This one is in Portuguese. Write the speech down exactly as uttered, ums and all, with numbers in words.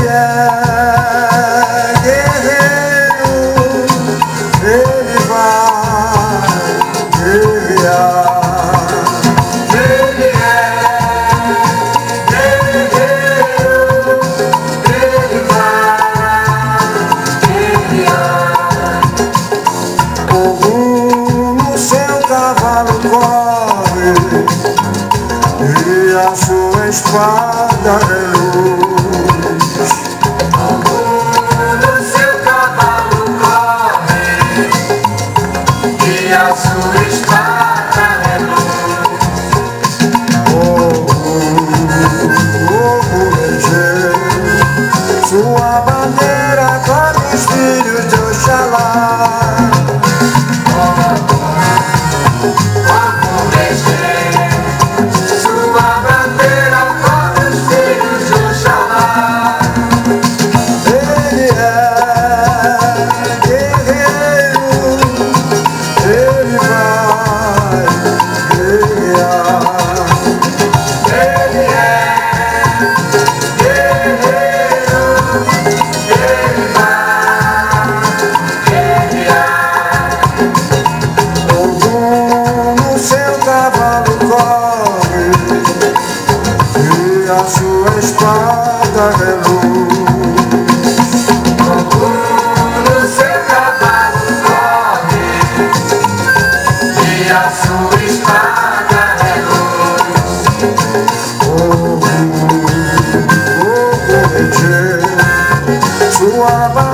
é guerreiro, ele vai guerrear. Ele é guerreiro, ele vai guerrear. Ogum no seu cavalo corre e a sua espada é luz. Ogum no seu cavalo corre e a sua espada é luz. Ogum, Ogum Bengê, sua bandeira corre os filhos de Oxalá. Ogum Bengê, sua bandeira corre os filhos de Oxalá. Ele é guerreiro, ele vai guerrear. Ele é guerreiro, ele vai guerrear. Ogum no seu cavalo corre e a sua espada é luz. Ogum no seu cavalo corre e a sua espada é luz. Ogum, Ogum Bengê, sua